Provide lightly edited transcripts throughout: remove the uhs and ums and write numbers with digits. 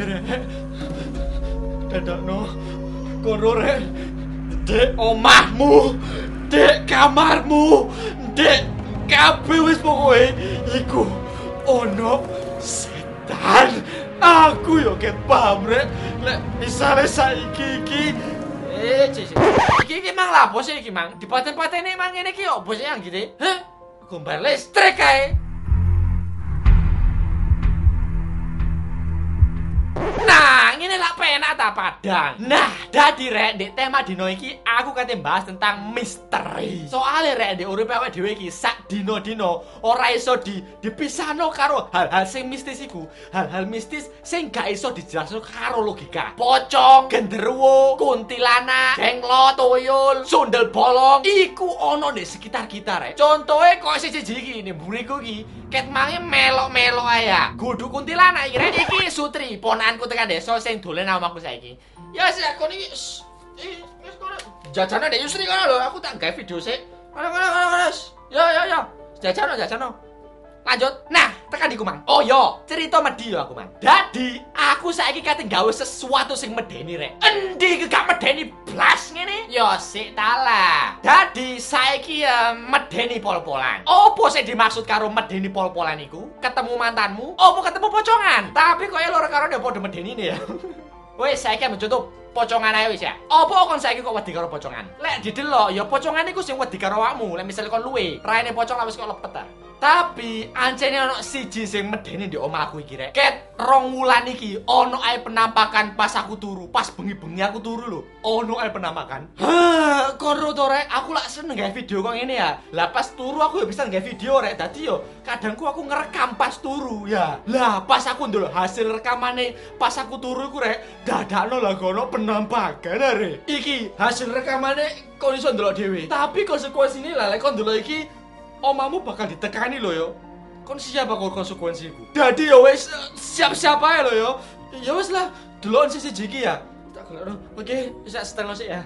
rek. Dadakno kono rek. Dek omahmu, dek kamarmu, dek kabeh wis pokoke iku ono setan. Aku yo ket paham rek. Lek misale saiki iki iki mang lapo sih iki mang? Dipaten-pateni mang ngene iki opo sih yang gitu? Heh? Gombar listrik kae. Nah, ngene lak penak ta Padang. Nah, dadi rek ndek tema dino iki aku kate bahas tentang misteri. Soale rek ndek uripe awake dhewe iki sak dino-dino ora iso dipisahno karo hal-hal sing mistis iku. Hal-hal mistis sing gak iso dijelasno karo logika. Pocong, genderuwo, kuntilanak, jenglot, tuyul, sundel bolong iku ono ndek sekitar kita rek. Contohe kok siji iki ning mburiku iki ket mange melok-melok ae ya. Kudu kuntilanak iki rek. Iki Sutri, ponakanku tekan desa sing dolen omahku saiki. Ya sik aku niki wis kono jajane ndek Yusri kono lho, aku tak gawe video sik. Kono. Ya. Jajano. Lanjut. Nah, tekan iku mang. Oh yo, cerita medhi yo aku mang. Dadi, aku saiki kate gawe sesuatu sing medeni rek. Endi gak medeni blas ngene? Yo sik talah. Dadi saiki medeni pol-polan. Opo sing dimaksud karo medeni pol-polan iku? Ketemu mantanmu? Opo ketemu pocongan? Tapi koyo loro karo ndek padha medenine ya. Wes saiki mencutup pocongan ae wis ya. Opo kon saiki kok wedi karo pocongan? Lek didelok ya pocongan iku sing wedi karo awakmu. Lek misale kon luwe, raine pocong lak wis kok lepet ta. Tapi ancene ono siji sing medeni di omahku iki rek. Ket 2 wulan iki ono ae penampakan pas aku turu, pas bengi-bengi aku turu lho. Ono ae penampakan. Hah, kono to rek, aku lak seneng gawe video kok ngene ya. Lah pas turu aku ya bisa gawe video rek. Dadi yo kadangku aku ngerekam pas turu ya. Lah pas aku ndelok hasil rekamane pas aku turu iku rek, dadakno lah kono penampakan rek. Iki hasil rekamane kok iso ndelok dhewe. Tapi konsekuensine lah lek kon ndelok iki omamu bakal ditekani lho yo. Kon siap kok konsekuensi iku. Dadi yo wis siap-siap ae lho yo. Ya wis lah, delokon siji iki ya. Tak golekno. Oke, wis setengah sik ya.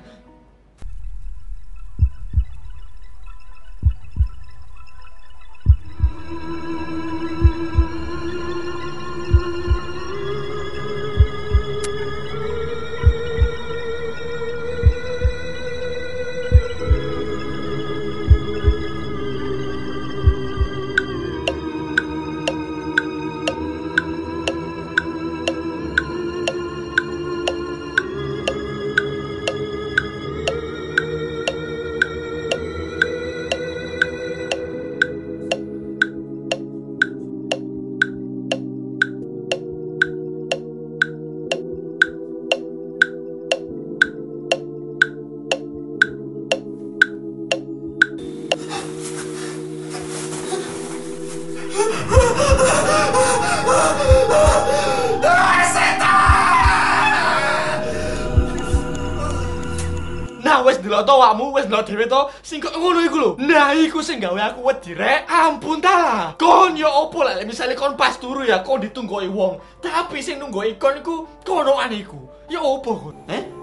Nah wis delok to awakmu, wis delok dhewe to sing kok ngono iku lho. Nah iku sing gawe aku wedi rek. Ampun ta lah. Kon yo opo lek misale kon pas turu ya kon ditunggoki wong. Tapi sing nunggoki kon iku konoan iku. Ya opo kon?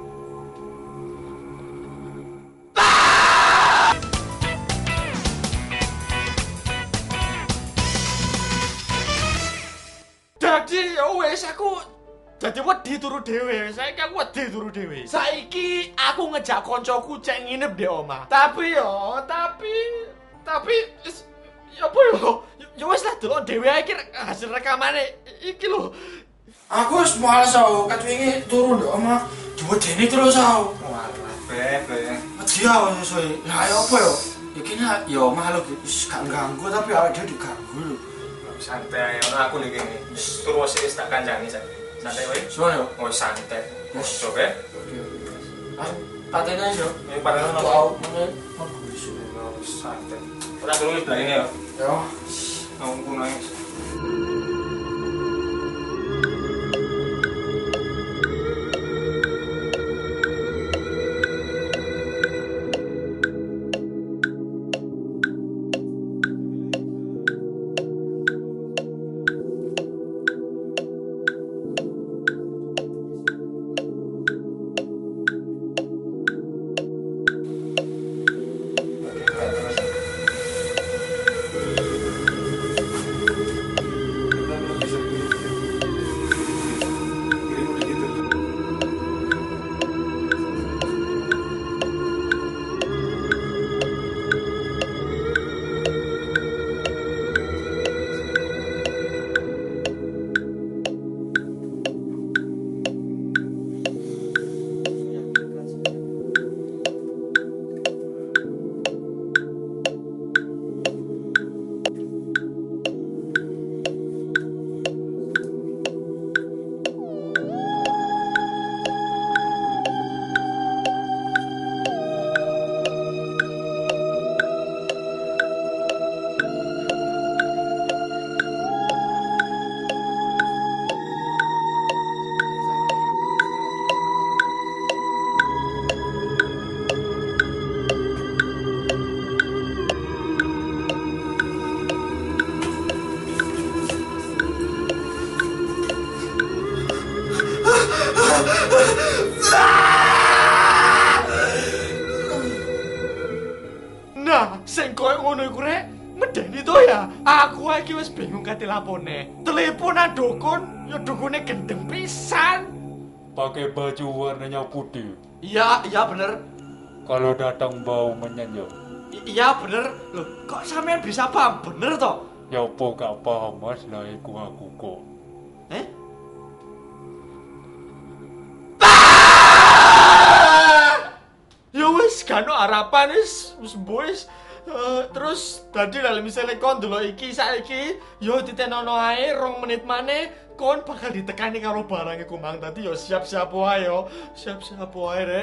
Jadi ya wis aku jadi wedi turu dhewe. Saiki aku wedi turu dhewe. Saiki aku ngejak koncoku cek nginep di omah. Tapi ya apa yo? Ya wis lah delok dhewe iki hasil rekamane iki lho. Aku wis males aku kat wingi turu di omah. Diwedeni terus aku. Walah, Beb. Wedi aku soe. Lah ya apa yo? Iki yo makhluk wis gak ganggu tapi awake dhewe diganggu lho. Santai ono aku ning kene. Wis turu wis tak kancani saiki. Santai wae. Suwe yo. Oh santai. Wis coba. Patene yo. Ning patene ono. Santai. Ora turu wis blane yo. Yo. Nunggu nangis. sing koyo ngono iku rek medeni to ya. Aku iki wis bingung kate lapone. Teleponan dukun, ya dukune gendeng pisan. Pakai baju warnanya putih. Iya, bener. Kalau datang bau menyenyak. Iya bener. Loh, kok sampean bisa paham bener toh? Ya apa gak paham mas, lah iku aku kok. Ya wis gak ono harapan wis boys. Terus tadi lah misalnya kon delok iki saiki yo ditenono ae 2 menit maneh kon bakal ditekani karo barang iku mang. Tadi yo siap-siap wae yo. Siap-siap wae rek.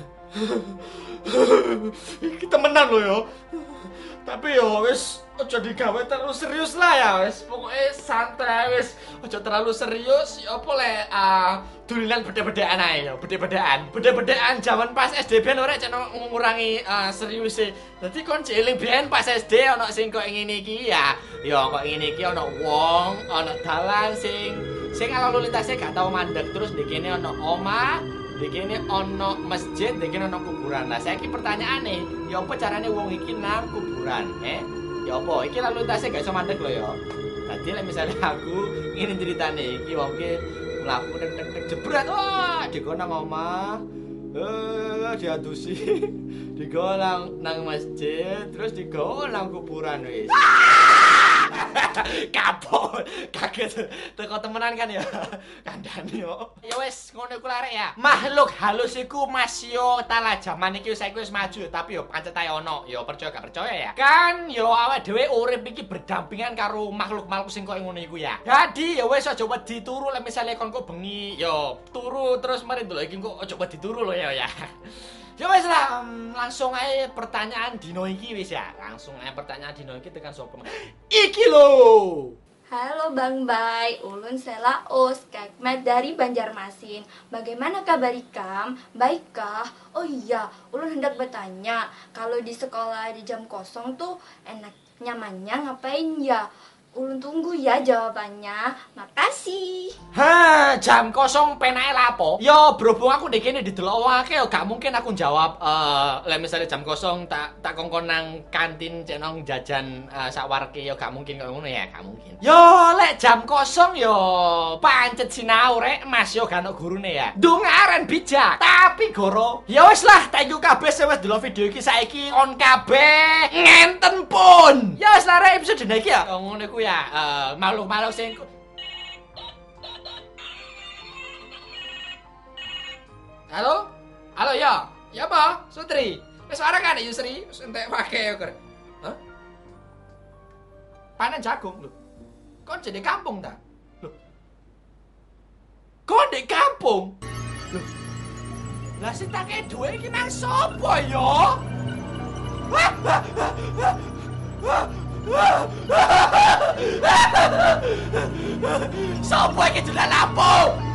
Iki temenan lho yo. Tapi yo wis aja digawe terlalu serius lah ya wis. Pokoke santai wis. Aja terlalu serius. Ya apa le dulinan beda-bedaan ae yo, beda-bedaan zaman pas SD ben ora cek ngurangi serius e. Dadi kon eling ben pas SD ana sing kok ngene iki ya. Ya kok ngene iki ana wong, ana dalan sing lalu lintasnya gak tau mandek. Terus di kene ana omah, di kene ana masjid, di kene ana kuburan. Lah saiki pertanyaane, ya apa carane wong iki nang kuburan? Ya apa? Iki lalu lintasnya gak iso mandek lho ya. Dadi lek misale aku ngene ceritane iki wong iki mlaku tek jebret wah digono nang omah. Diadusi. Digowo nang masjid, terus digowo nang kuburan wis. Kapok, kaget teko temenan kan ya. Kandhane yo. Ya wis ngono iku larek ya. Makhluk halus iku masih tala jaman iki saiki wis maju tapi yo pancet ae ono. Yo percaya gak percaya ya. Kan yo awake dhewe urip iki berdampingan karo makhluk-makhluk sing koyo ngono iku ya. Jadi ya wis aja wedi turu lek misale kon kok bengi yo turu terus mari ndelok iki kok aja wedi turu lho ya. Ya wis lah, langsung aja pertanyaan dino iki wis ya. Langsung aja pertanyaan dino iki tekan sapa. Iki lho. Halo Bang Bay, ulun Sela Us, Kekmet dari Banjarmasin. Bagaimana kabar Ikam? Baikkah? Oh iya, ulun hendak bertanya, kalau di sekolah di jam kosong tuh enak nyamannya ngapain ya? Ulun tunggu ya jawabannya. Makasih. Jam kosong penake lapo? Yo berhubung aku ndek kene didelok wong akeh yo gak mungkin aku jawab lek misale jam kosong tak kongkon nang kantin cek nang jajan sakwarke yo gak mungkin kok ngono ya, gak mungkin. Yo lek jam kosong yo pancet sinau rek Mas yo gak ono gurune ya. Ndungaren bijak, tapi goro. Ya wis lah, thank you kabeh sing wis delok video iki saiki on kabeh ngenten pun. Ya wis lah rek episode iki ya. Ngono iku ya, makhluk-makhluk sing Halo? Halo ya? Ya apa? Sutri? Wis ora kan Yusri? Wis entek pake yo ker. Hah? Panen jagung lho. Kon jadi kampung ta? Lho. Kon di kampung? Lho. Lah sing tak kei duwe iki nang sapa ya? Sapa iki dolan lapo?